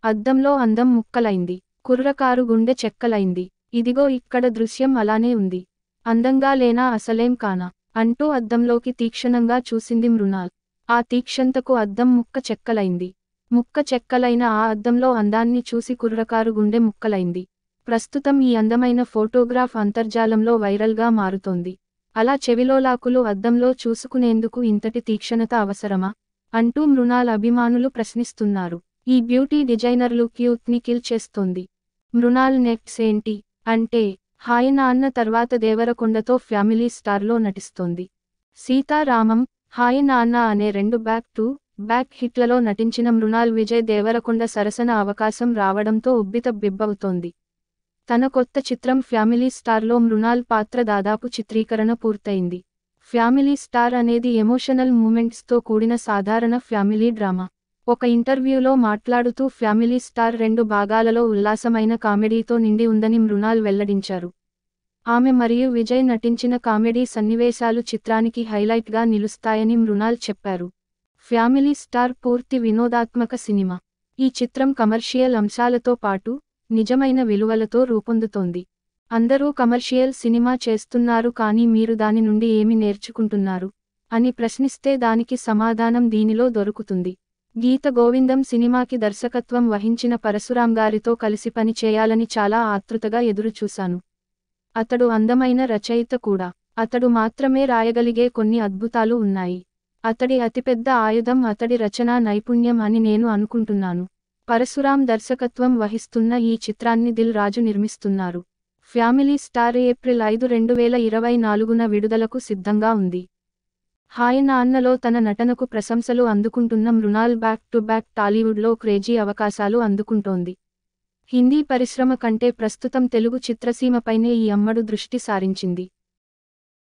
అద్దంలో అందం ముక్కలైంది. కుర్రకారు గుండె చెక్కలైంది. ఇదిగో ఇక్కడ దృశ్యం అలానే ఉంది. అందంగా లేనా అసలేం కానా అంటూ అద్దంలోకి తీక్షణంగా చూసింది మృణాల్. ఆ తీక్షణతకు అద్దం ముక్క చెక్కలైంది. ముక్క చెక్కలైన ఆ అద్దంలో అందాన్ని చూసి కుర్రకారు గుండె ముక్కలైంది. ప్రస్తుతం ఈ అందమైన ఫోటోగ్రాఫ్ అంతర్జాలంలో వైరల్గా మారుతోంది. అలా చెవిలోలాకులు అద్దంలో చూసుకునేందుకు ఇంతటి తీక్షణత అవసరమా అంటూ మృణాల్ అభిమానులు ప్రశ్నిస్తున్నారు. ఈ బ్యూటీ డిజైనర్లు క్యూత్ని కిల్ చేస్తోంది. మృణాల్ నెక్స్ట్ ఏంటి అంటే హాయ్ నాన్న తర్వాత దేవరకొండతో ఫ్యామిలీ స్టార్లో నటిస్తోంది. సీతారామం, హాయ్ నాన్న అనే 2 బ్యాక్ టు బ్యాక్ హిట్లలో నటించిన మృణాల్ విజయ్ దేవరకొండ సరసన అవకాశం రావడంతో ఉబ్బితబ్బిబ్బవుతోంది. తన కొత్త చిత్రం ఫ్యామిలీ స్టార్లో మృణాల్ పాత్ర దాదాపు చిత్రీకరణ పూర్తయింది. ఫ్యామిలీ స్టార్ అనేది ఎమోషనల్ మూమెంట్స్తో కూడిన సాధారణ ఫ్యామిలీ డ్రామా. ఒక ఇంటర్వ్యూలో మాట్లాడుతూ ఫ్యామిలీ స్టార్ 2 భాగాలలో ఉల్లాసమైన కామెడీతో నిండి ఉందని మృణాల్ వెల్లడించారు. ఆమె మరియు విజయ్ నటించిన కామెడీ సన్నివేశాలు చిత్రానికి హైలైట్గా నిలుస్తాయని మృణాల్ చెప్పారు. ఫ్యామిలీ స్టార్ పూర్తి వినోదాత్మక సినిమా. ఈ చిత్రం కమర్షియల్ అంశాలతో పాటు నిజమైన విలువలతో రూపొందుతోంది. అందరూ కమర్షియల్ సినిమా చేస్తున్నారు కానీ మీరు దాని నుండి ఏమి నేర్చుకుంటున్నారు అని ప్రశ్నిస్తే దానికి సమాధానం దీనిలో దొరుకుతుంది. గీత గోవిందం సినిమాకి దర్శకత్వం వహించిన పరశురామ్ గారితో కలిసి పని చేయాలని చాలా ఆతృతగా ఎదురుచూశాను. అతడు అందమైన రచయిత కూడా. అతడు మాత్రమే రాయగలిగే కొన్ని అద్భుతాలు ఉన్నాయి. అతడి అతిపెద్ద ఆయుధం అతడి రచనా నైపుణ్యం అని నేను అనుకుంటున్నాను. పరశురామ్ దర్శకత్వం వహిస్తున్న ఈ చిత్రాన్ని దిల్ రాజు నిర్మిస్తున్నారు. ఫ్యామిలీ స్టార్ ఏప్రిల్ 5, 2024న విడుదలకు సిద్ధంగా ఉంది. హాయ్ నాన్నలో తన నటనకు ప్రశంసలు అందుకుంటున్న మృణాల్ బ్యాక్ టు బ్యాక్ టాలీవుడ్లో క్రేజీ అవకాశాలు అందుకుంటోంది. హిందీ పరిశ్రమ కంటే ప్రస్తుతం తెలుగు చిత్రసీమపైనే ఈ అమ్మడు దృష్టి సారించింది.